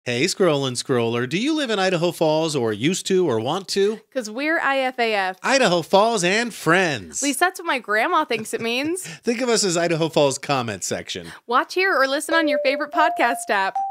Hey, scrollin' scroller, do you live in Idaho Falls or used to or want to? Because we're IFAF. Idaho Falls and friends. At least that's what my grandma thinks it means. Think of us as Idaho Falls comment section. Watch here or listen on your favorite podcast app.